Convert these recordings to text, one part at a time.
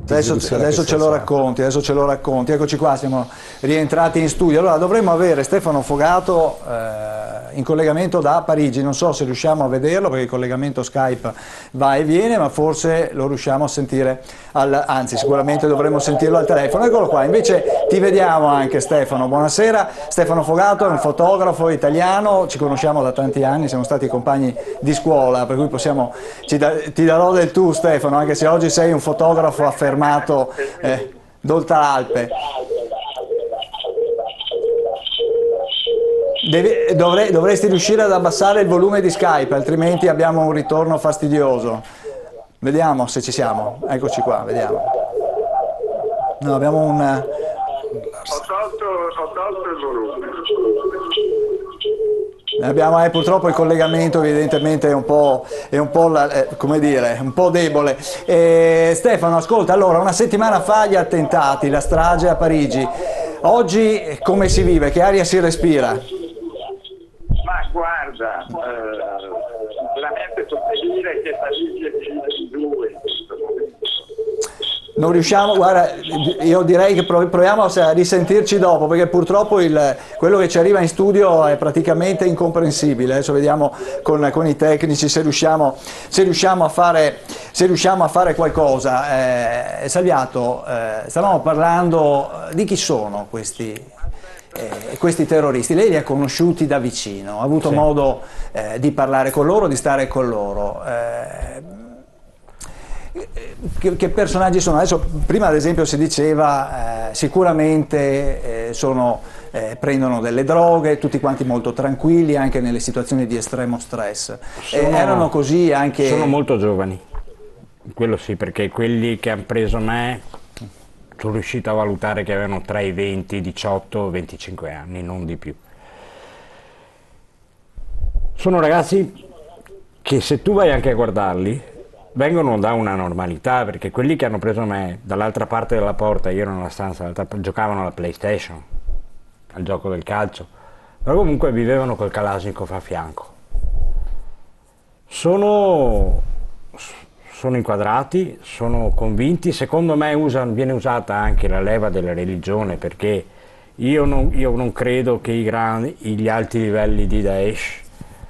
Adesso ce lo racconti, eccoci qua, siamo rientrati in studio. Allora dovremmo avere Stefano Fogato in collegamento da Parigi, non so se riusciamo a vederlo perché il collegamento Skype va e viene, ma forse lo riusciamo a sentire, anzi sicuramente dovremmo sentirlo al telefono. Eccolo qua, invece ti vediamo anche Stefano, buonasera. Stefano Fogato è un fotografo italiano, ci conosciamo da tanti anni, siamo stati compagni di scuola, per cui ti darò del tu Stefano, anche se oggi sei un fotografo affermato d'oltre Alpe. Dovresti riuscire ad abbassare il volume di Skype, altrimenti abbiamo un ritorno fastidioso. Vediamo se ci siamo, eccoci qua, vediamo. No, abbiamo un... Ho tolto il volume. Abbiamo purtroppo il collegamento evidentemente è un po' come dire, un po' debole. Stefano, ascolta, allora una settimana fa gli attentati, la strage a Parigi, oggi come si vive, che aria si respira? Ma guarda, veramente potrei dire che Parigi è divisa in due in questo momento. Non riusciamo, guarda, io direi che proviamo a risentirci dopo perché purtroppo quello che ci arriva in studio è praticamente incomprensibile. Adesso vediamo con i tecnici se riusciamo a fare qualcosa. Salviato, stavamo parlando di chi sono questi terroristi. Lei li ha conosciuti da vicino, ha avuto modo di parlare con loro, di stare con loro. Che personaggi sono? Adesso, prima ad esempio si diceva sicuramente prendono delle droghe, tutti quanti molto tranquilli anche nelle situazioni di estremo stress. Erano così anche... Sono molto giovani, quello sì, perché quelli che hanno preso me sono riuscito a valutare che avevano tra i 20, 18 e 25 anni, non di più. Sono ragazzi che se tu vai anche a guardarli vengono da una normalità, perché quelli che hanno preso me dall'altra parte della porta, io ero nella stanza, giocavano alla PlayStation, al gioco del calcio, però comunque vivevano col Kalashnikov a fianco. Sono inquadrati, sono convinti, secondo me viene usata anche la leva della religione, perché io non credo che gli alti livelli di Daesh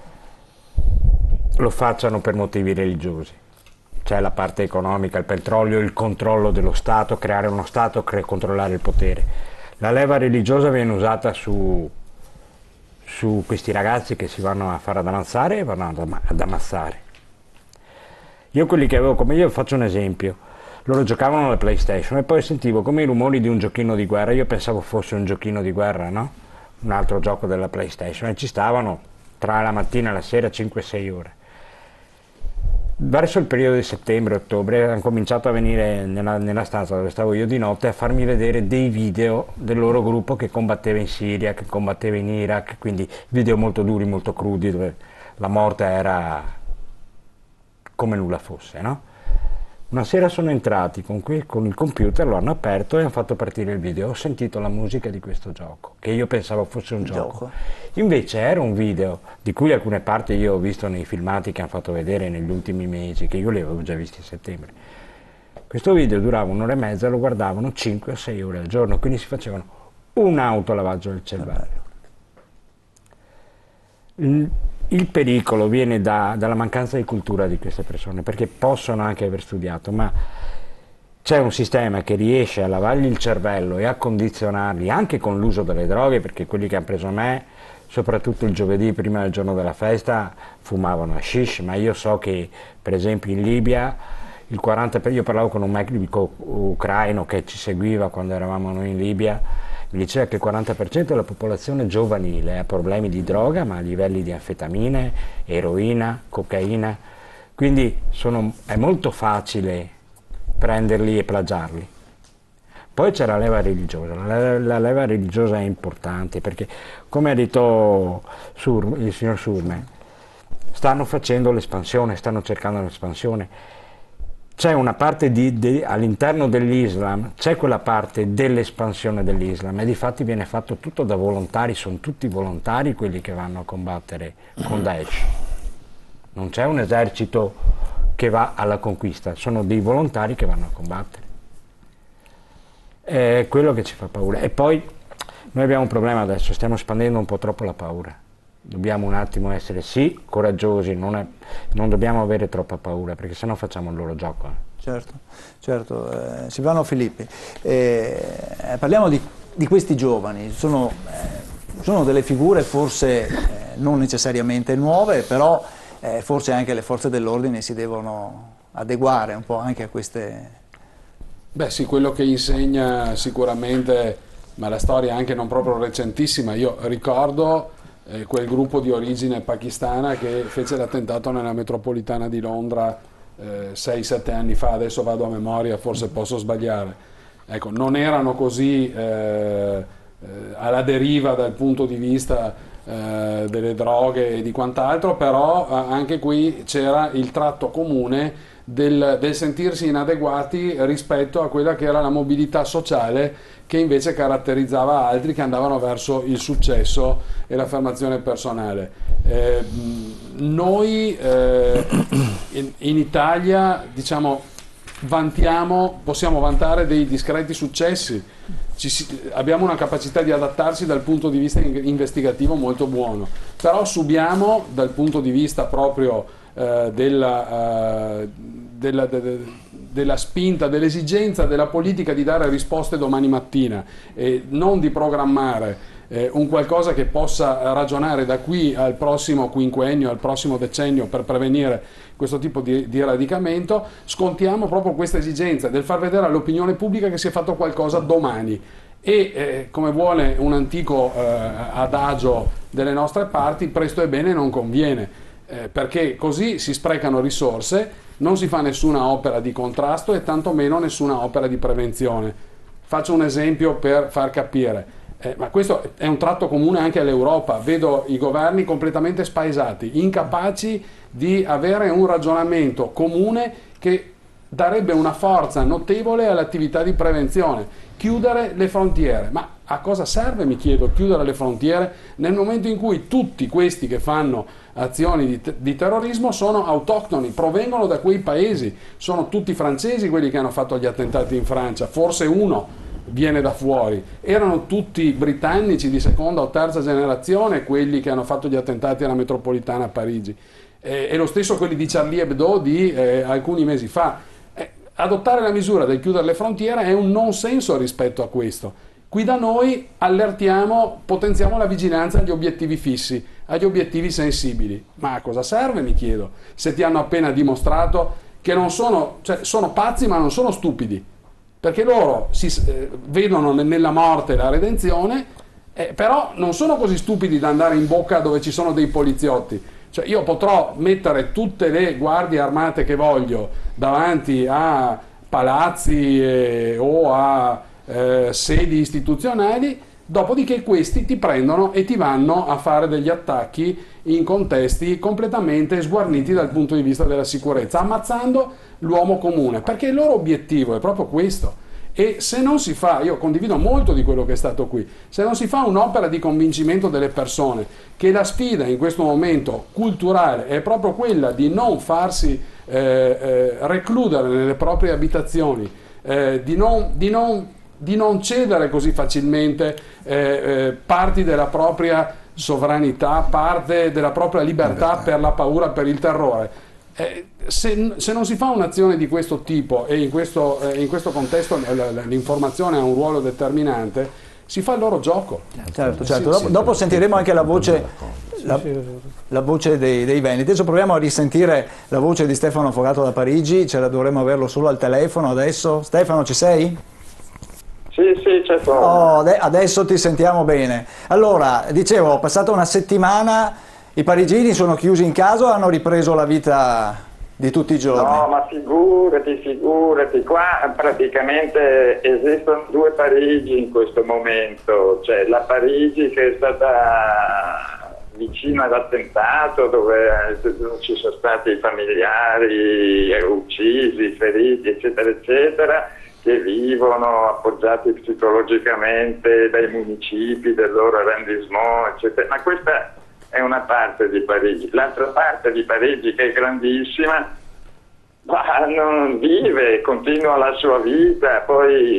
lo facciano per motivi religiosi. C'è la parte economica, il petrolio, il controllo dello Stato, creare uno Stato, controllare il potere. La leva religiosa viene usata su questi ragazzi che si vanno a fare ad avanzare e vanno ad ammazzare. Io quelli che avevo come io, faccio un esempio, loro giocavano alla PlayStation e poi sentivo come i rumori di un giochino di guerra, io pensavo fosse un giochino di guerra, no? Un altro gioco della PlayStation, e ci stavano tra la mattina e la sera 5-6 ore. Verso il periodo di settembre-ottobre hanno cominciato a venire nella stanza dove stavo io di notte a farmi vedere dei video del loro gruppo che combatteva in Siria, che combatteva in Iraq, quindi video molto duri, molto crudi, dove la morte era come nulla fosse, no? Una sera sono entrati con il computer, lo hanno aperto e hanno fatto partire il video. Ho sentito la musica di questo gioco, che io pensavo fosse un gioco. Invece era un video di cui alcune parti io ho visto nei filmati che hanno fatto vedere negli ultimi mesi, che io li avevo già visti a settembre. Questo video durava 1 ora e mezza, lo guardavano 5 o 6 ore al giorno, quindi si facevano un autolavaggio del cervello. Il pericolo viene dalla mancanza di cultura di queste persone, perché possono anche aver studiato, ma c'è un sistema che riesce a lavargli il cervello e a condizionarli anche con l'uso delle droghe, perché quelli che hanno preso me, soprattutto il giovedì prima del giorno della festa, fumavano hashish, ma io so che per esempio in Libia io parlavo con un medico ucraino che ci seguiva quando eravamo noi in Libia, mi diceva che il 40% della popolazione giovanile ha problemi di droga, ma a livelli di anfetamine, eroina, cocaina, quindi è molto facile prenderli e plagiarli. Poi c'è la leva religiosa, la leva religiosa è importante perché, come ha detto il signor Surme, stanno facendo l'espansione, stanno cercando l'espansione. C'è una parte all'interno dell'Islam, c'è quella parte dell'espansione dell'Islam e difatti viene fatto tutto da volontari, sono tutti volontari quelli che vanno a combattere con Daesh. Non c'è un esercito che va alla conquista, sono dei volontari che vanno a combattere. È quello che ci fa paura. E poi noi abbiamo un problema adesso, stiamo espandendo un po' troppo la paura. Dobbiamo un attimo essere sì coraggiosi, non dobbiamo avere troppa paura, perché sennò facciamo il loro gioco. Certo, certo. Silvano Filippi, parliamo di questi giovani, sono delle figure forse non necessariamente nuove, però forse anche le forze dell'ordine si devono adeguare un po' anche a queste... Beh sì, quello che insegna sicuramente, ma la storia è anche non proprio recentissima, io ricordo quel gruppo di origine pakistana che fece l'attentato nella metropolitana di Londra 6-7 anni fa, adesso vado a memoria, forse posso sbagliare. Ecco, non erano così alla deriva dal punto di vista delle droghe e di quant'altro, però anche qui c'era il tratto comune del sentirsi inadeguati rispetto a quella che era la mobilità sociale che invece caratterizzava altri che andavano verso il successo e l'affermazione personale. Noi in Italia, diciamo, possiamo vantare dei discreti successi, abbiamo una capacità di adattarsi dal punto di vista investigativo molto buono, però subiamo dal punto di vista proprio della spinta, dell'esigenza della politica di dare risposte domani mattina e non di programmare un qualcosa che possa ragionare da qui al prossimo quinquennio, al prossimo decennio per prevenire questo tipo di radicamento. Scontiamo proprio questa esigenza del far vedere all'opinione pubblica che si è fatto qualcosa domani e come vuole un antico adagio delle nostre parti, presto e bene non conviene. Perché così si sprecano risorse, non si fa nessuna opera di contrasto e tantomeno nessuna opera di prevenzione. Faccio un esempio per far capire, ma questo è un tratto comune anche all'Europa. Vedo i governi completamente spaesati, incapaci di avere un ragionamento comune che darebbe una forza notevole all'attività di prevenzione. Chiudere le frontiere, ma a cosa serve, mi chiedo, chiudere le frontiere nel momento in cui tutti questi che fanno azioni di terrorismo sono autoctoni, provengono da quei paesi, sono tutti francesi quelli che hanno fatto gli attentati in Francia, forse uno viene da fuori, erano tutti britannici di seconda o terza generazione quelli che hanno fatto gli attentati alla metropolitana a Parigi, e lo stesso quelli di Charlie Hebdo di alcuni mesi fa. Adottare la misura del chiudere le frontiere è un non senso rispetto a questo. Qui da noi allertiamo, potenziamo la vigilanza agli obiettivi fissi, agli obiettivi sensibili. Ma a cosa serve, mi chiedo, se ti hanno appena dimostrato che non sono, cioè sono pazzi ma non sono stupidi, perché loro vedono nella morte la redenzione, però non sono così stupidi da andare in bocca dove ci sono dei poliziotti. Cioè io potrò mettere tutte le guardie armate che voglio davanti a palazzi o a sedi istituzionali, dopodiché questi ti prendono e ti vanno a fare degli attacchi in contesti completamente sguarniti dal punto di vista della sicurezza, ammazzando l'uomo comune, perché il loro obiettivo è proprio questo. E se non si fa, io condivido molto di quello che è stato qui, se non si fa un'opera di convincimento delle persone che la sfida in questo momento culturale è proprio quella di non farsi recludere nelle proprie abitazioni, di non cedere così facilmente parti della propria sovranità, parte della propria libertà per la paura, per il terrore. Se non si fa un'azione di questo tipo e in questo contesto l'informazione ha un ruolo determinante, si fa il loro gioco. Certo, certo. Dopo sentiremo anche la voce, la voce dei veneti. Adesso proviamo a risentire la voce di Stefano Fogato da Parigi, ce la dovremmo averlo solo al telefono adesso. Stefano, ci sei? Sì, certo. Adesso ti sentiamo bene. Allora, dicevo, passata una settimana, i parigini sono chiusi in casa o hanno ripreso la vita di tutti i giorni? No, ma figurati, qua praticamente esistono due Parigi in questo momento, cioè la Parigi che è stata vicino all'attentato, dove ci sono stati familiari uccisi, feriti, eccetera, eccetera, che vivono appoggiati psicologicamente dai municipi, del loro arrondissement, eccetera. Ma questa è una parte di Parigi. L'altra parte di Parigi, che è grandissima, non vive, continua la sua vita, poi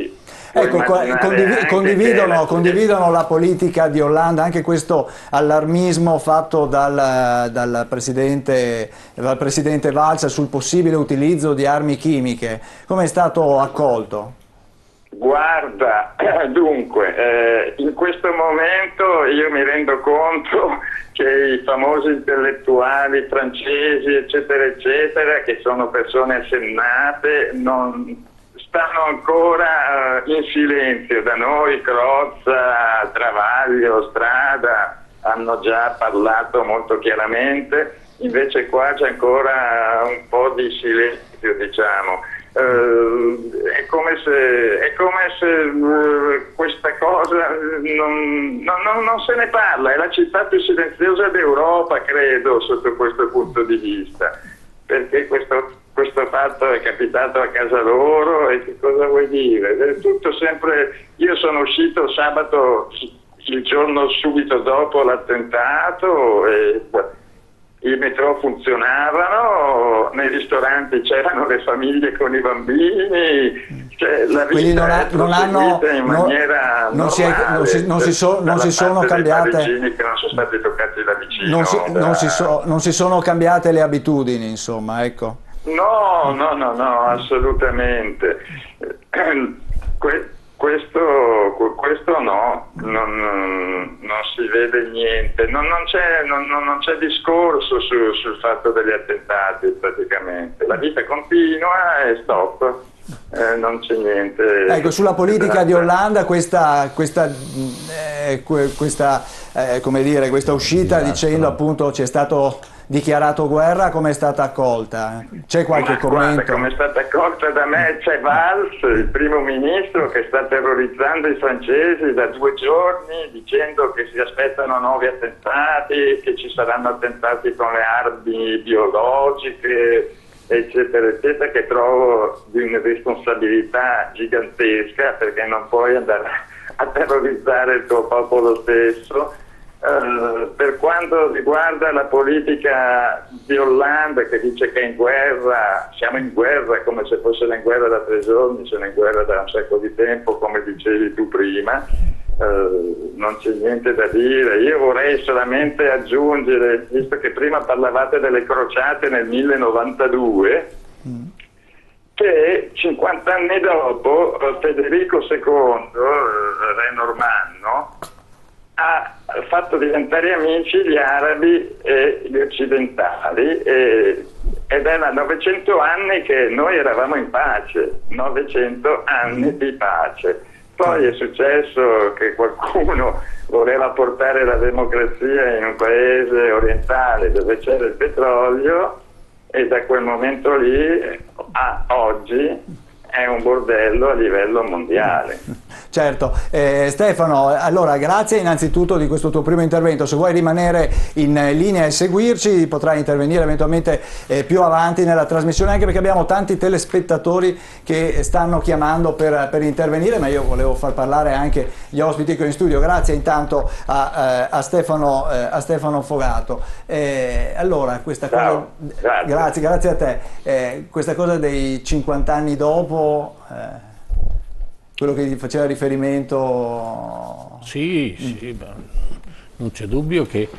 Ecco, condividono la politica di Hollande, anche questo allarmismo fatto dal presidente Valls sul possibile utilizzo di armi chimiche. Come è stato accolto? Guarda, dunque, in questo momento io mi rendo conto che i famosi intellettuali francesi, eccetera, eccetera, che sono persone assennate, non stanno ancora in silenzio. Da noi Crozza, Travaglio, Strada hanno già parlato molto chiaramente, invece qua c'è ancora un po' di silenzio, diciamo. È come se questa cosa non se ne parla, è la città più silenziosa d'Europa, credo, sotto questo punto di vista, perché questo fatto è capitato a casa loro e che cosa vuoi dire? È tutto sempre. Io sono uscito sabato, il giorno subito dopo l'attentato, e i metro funzionavano, nei ristoranti c'erano le famiglie con i bambini, cioè la vita in maniera normale, non si sono cambiate, che non sono stati toccati da vicino, non si sono cambiate le abitudini, insomma, ecco. No, assolutamente. Questo no, non si vede niente, non c'è discorso sul fatto degli attentati praticamente, la vita continua e stop, non c'è niente. Ecco, sulla politica di Hollande questa uscita dicendo appunto c'è stato dichiarato guerra, come è stata accolta? C'è qualche commento? Guarda, come è stata accolta da me, c'è Valls, il primo ministro, che sta terrorizzando i francesi da 2 giorni dicendo che si aspettano nuovi attentati, che ci saranno attentati con le armi biologiche, eccetera, eccetera, che trovo di un'irresponsabilità gigantesca, perché non puoi andare a terrorizzare il tuo popolo stesso. Per quanto riguarda la politica di Hollande, che dice che è in guerra, siamo in guerra come se fosse in guerra da 3 giorni, sono in guerra da un sacco di tempo, come dicevi tu prima, non c'è niente da dire. Io vorrei solamente aggiungere, visto che prima parlavate delle crociate nel 1092, che 50 anni dopo Federico II, re normanno, ha fatto diventare amici gli arabi e gli occidentali, ed era 900 anni che noi eravamo in pace, 900 anni di pace. Poi è successo che qualcuno voleva portare la democrazia in un paese orientale dove c'era il petrolio, e da quel momento lì a oggi è un bordello a livello mondiale. Certo, Stefano, allora grazie innanzitutto di questo tuo primo intervento. Se vuoi rimanere in linea e seguirci potrai intervenire eventualmente più avanti nella trasmissione, anche perché abbiamo tanti telespettatori che stanno chiamando per intervenire, ma io volevo far parlare anche gli ospiti qui in studio. Grazie intanto a Stefano Fogato. Allora, questa cosa, grazie a te. Questa cosa dei 50 anni dopo, quello che faceva riferimento... Sì, non c'è dubbio che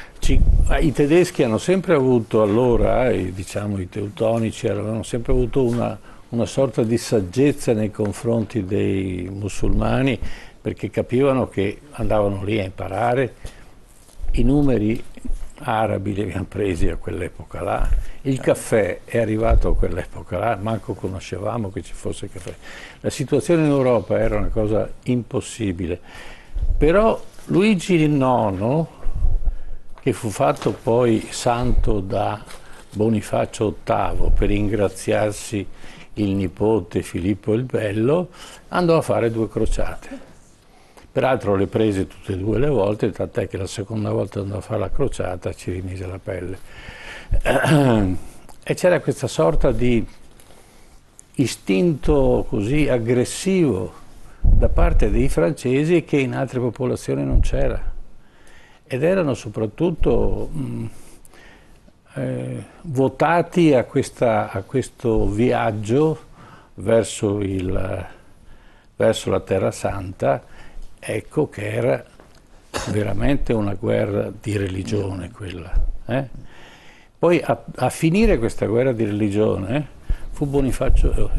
i tedeschi hanno sempre avuto allora, diciamo i teutonici, avevano sempre avuto una sorta di saggezza nei confronti dei musulmani, perché capivano che andavano lì a imparare. I numeri arabi li abbiamo presi a quell'epoca là, il caffè è arrivato a quell'epoca là, manco conoscevamo che ci fosse caffè. La situazione in Europa era una cosa impossibile, però Luigi IX, che fu fatto poi santo da Bonifacio VIII per ringraziarsi il nipote Filippo il Bello, andò a fare 2 crociate. Peraltro le prese tutte e 2 le volte, tant'è che la seconda volta andò a fare la crociata ci rimise la pelle. E c'era questa sorta di istinto così aggressivo da parte dei francesi che in altre popolazioni non c'era. Ed erano soprattutto votati a questo viaggio verso verso la Terra Santa, ecco che era veramente una guerra di religione quella. Poi a finire questa guerra di religione fu Bonifacio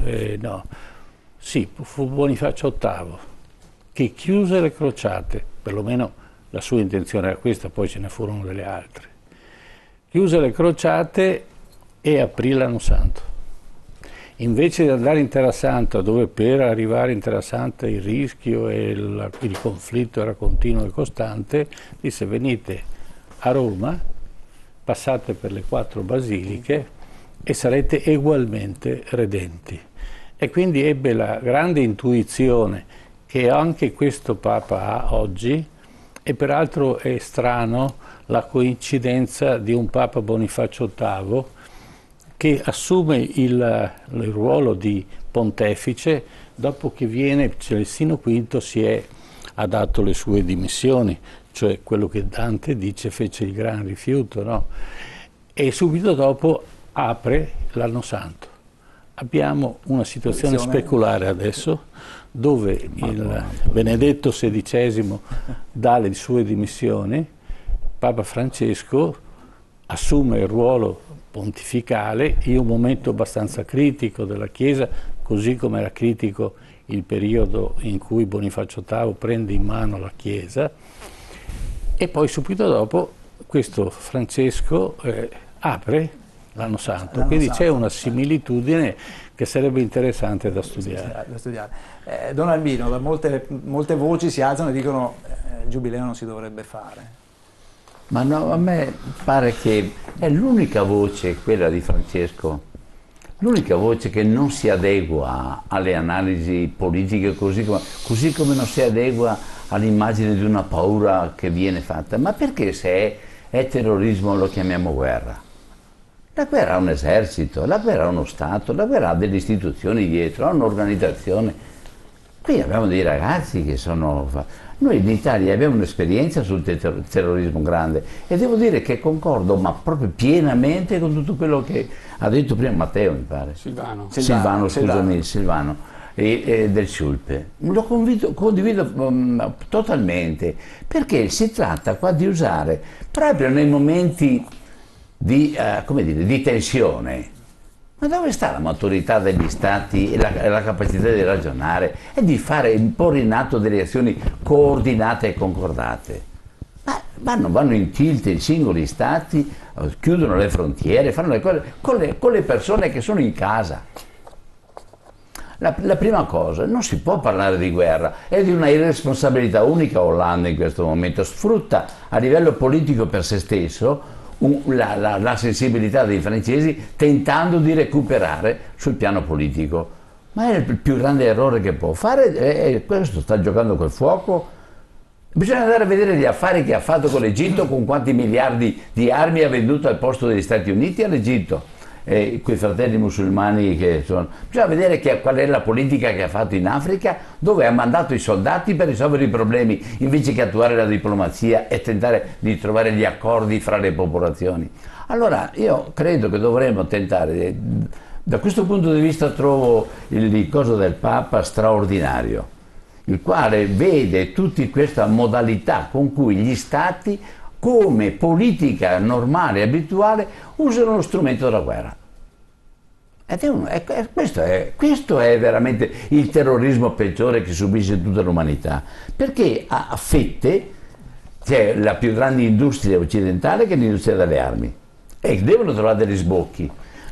VIII che chiuse le crociate, perlomeno la sua intenzione era questa, poi ce ne furono delle altre. Chiuse le crociate e aprì l'Anno Santo. Invece di andare in Terra Santa, dove per arrivare in Terra Santa il rischio e il conflitto era continuo e costante, disse: venite a Roma, passate per le 4 basiliche e sarete ugualmente redenti. E quindi ebbe la grande intuizione che anche questo Papa ha oggi, e peraltro è strano la coincidenza di un Papa Bonifacio VIII che assume il ruolo di pontefice dopo che Celestino V ha dato le sue dimissioni, cioè quello che Dante dice fece il gran rifiuto, no? E subito dopo apre l'Anno Santo. Abbiamo una situazione speculare adesso dove il Benedetto XVI dà le sue dimissioni, Papa Francesco assume il ruolo pontificale in un momento abbastanza critico della Chiesa, così come era critico il periodo in cui Bonifacio VIII prende in mano la Chiesa, e poi subito dopo questo Francesco apre l'Anno Santo, quindi c'è una similitudine che sarebbe interessante da studiare. Don Albino, da molte voci si alzano e dicono il giubileo non si dovrebbe fare. Ma no, a me pare che è l'unica voce, quella di Francesco, l'unica voce che non si adegua alle analisi politiche, così come non si adegua all'immagine di una paura che viene fatta. Ma perché se è terrorismo lo chiamiamo guerra? La guerra ha un esercito, la guerra ha uno Stato, la guerra ha delle istituzioni dietro, ha un'organizzazione. Qui abbiamo dei ragazzi che sono... Noi in Italia abbiamo un'esperienza sul terrorismo grande e devo dire che concordo, ma proprio pienamente, con tutto quello che ha detto prima Matteo, mi pare. Silvano, del Schulpe. Lo condivido totalmente, perché si tratta qua di usare, proprio nei momenti di tensione. Ma dove sta la maturità degli Stati e la capacità di ragionare e di porre in atto delle azioni coordinate e concordate? Ma vanno in tilt i singoli Stati, chiudono le frontiere, fanno le cose con le persone che sono in casa. La prima cosa, non si può parlare di guerra, è di una irresponsabilità unica. Hollande in questo momento sfrutta a livello politico per se stesso la sensibilità dei francesi, tentando di recuperare sul piano politico. Ma è il più grande errore che può fare, questo sta giocando col fuoco. Bisogna andare a vedere gli affari che ha fatto con l'Egitto, con quanti miliardi di armi ha venduto al posto degli Stati Uniti all'Egitto, quei fratelli musulmani che sono. Bisogna vedere qual è la politica che ha fatto in Africa, dove ha mandato i soldati per risolvere i problemi invece che attuare la diplomazia e tentare di trovare gli accordi fra le popolazioni. Allora io credo che dovremmo tentare, da questo punto di vista trovo il coso del Papa straordinario, il quale vede tutta questa modalità con cui gli Stati, come politica normale e abituale, usano lo strumento della guerra. Questo è veramente il terrorismo peggiore che subisce tutta l'umanità, perché a fette c'è la più grande industria occidentale, che è l'industria delle armi, e devono trovare degli sbocchi.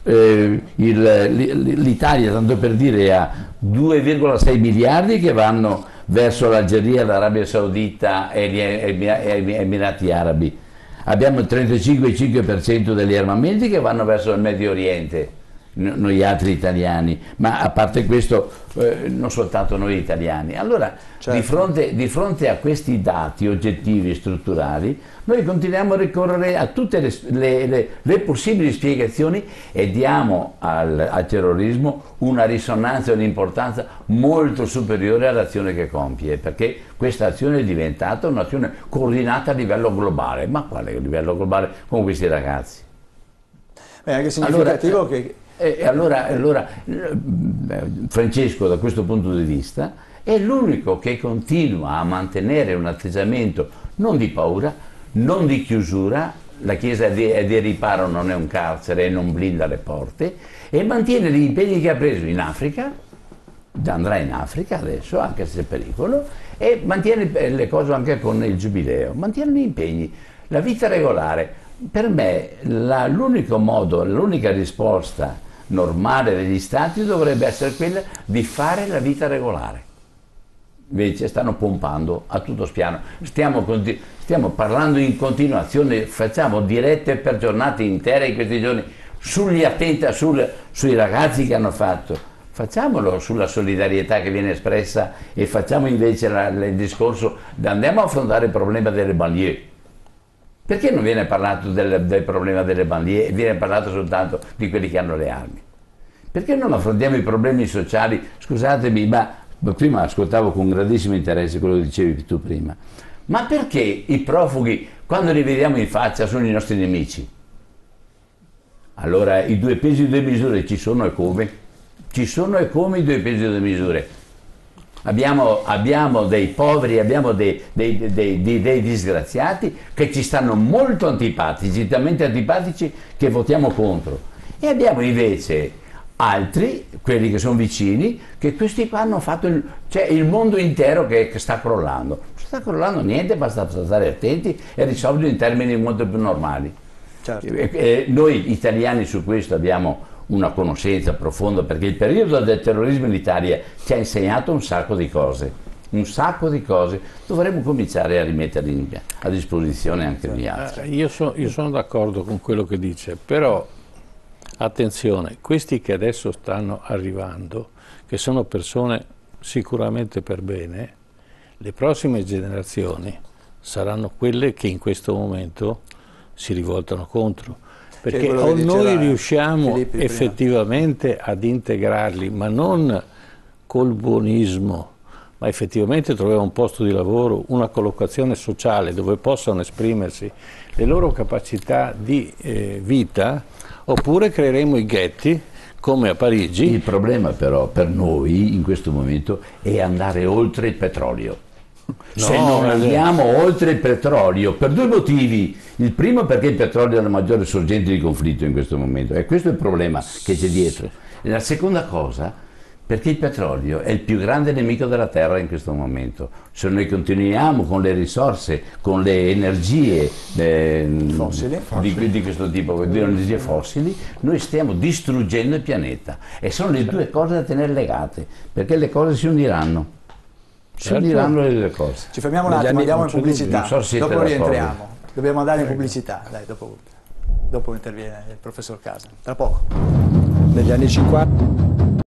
L'Italia, tanto per dire, ha 2,6 miliardi che vanno verso l'Algeria, l'Arabia Saudita e gli Emirati Arabi. Abbiamo il 35,5% degli armamenti che vanno verso il Medio Oriente, noi altri italiani, ma a parte questo non soltanto noi italiani. Allora, certo, di fronte a questi dati oggettivi e strutturali, noi continuiamo a ricorrere a tutte le possibili spiegazioni e diamo al terrorismo una risonanza e un'importanza molto superiore all'azione che compie, perché questa azione è diventata un'azione coordinata a livello globale. Ma quale livello globale con questi ragazzi? È anche significativo allora, Francesco, da questo punto di vista, è l'unico che continua a mantenere un atteggiamento non di paura, non di chiusura. La Chiesa è di riparo, non è un carcere e non blinda le porte, e mantiene gli impegni che ha preso in Africa, andrà in Africa adesso, anche se c'è pericolo, e mantiene le cose anche con il Giubileo, mantiene gli impegni. La vita regolare, per me, l'unico modo, l'unica risposta normale degli Stati dovrebbe essere quella di fare la vita regolare. Invece stanno pompando a tutto spiano, stiamo parlando in continuazione, facciamo dirette per giornate intere in questi giorni sugli attentati, sui ragazzi che hanno fatto, facciamolo sulla solidarietà che viene espressa, e facciamo invece il discorso, andiamo a affrontare il problema delle banlieue. Perché non viene parlato del problema delle banlieue e viene parlato soltanto di quelli che hanno le armi? Perché non affrontiamo i problemi sociali? Scusatemi, ma prima ascoltavo con grandissimo interesse quello che dicevi tu prima, ma perché i profughi, quando li vediamo in faccia, sono i nostri nemici? Allora, i due pesi e due misure ci sono, e come? Ci sono, e come i due pesi e due misure? Abbiamo dei poveri, abbiamo dei disgraziati che ci stanno molto antipatici, talmente antipatici che votiamo contro, e abbiamo invece altri, quelli che sono vicini, che questi qua hanno fatto c'è il mondo intero che sta crollando. Non sta crollando niente, basta stare attenti e risolverlo in termini molto più normali. Certo. Noi italiani su questo abbiamo una conoscenza profonda, perché il periodo del terrorismo in Italia ci ha insegnato un sacco di cose. Un sacco di cose, dovremmo cominciare a rimetterli a disposizione anche gli altri. Io sono d'accordo con quello che dice, però attenzione, questi che adesso stanno arrivando, che sono persone sicuramente per bene, le prossime generazioni saranno quelle che in questo momento si rivoltano contro, perché o noi riusciamo Filippi effettivamente ad integrarli, ma non col buonismo, ma effettivamente troviamo un posto di lavoro, una collocazione sociale dove possano esprimersi le loro capacità di vita, oppure creeremo i ghetti come a Parigi. Il problema però per noi in questo momento è andare oltre il petrolio. Se non andiamo oltre il petrolio, per due motivi. Il primo, perché il petrolio è la maggiore sorgente di conflitto in questo momento, e questo è il problema che c'è dietro. E la seconda cosa, perché il petrolio è il più grande nemico della terra in questo momento. Se noi continuiamo con le risorse, con le energie fossili. Di questo tipo, di energie fossili, noi stiamo distruggendo il pianeta, e sono le due cose da tenere legate, perché le cose si uniranno. Si uniranno le cose. Ci fermiamo un attimo, andiamo in pubblicità, Non so se dopo siete rientriamo. Dobbiamo andare in pubblicità, dai, dopo interviene il professor Casa. Tra poco. Negli anni 50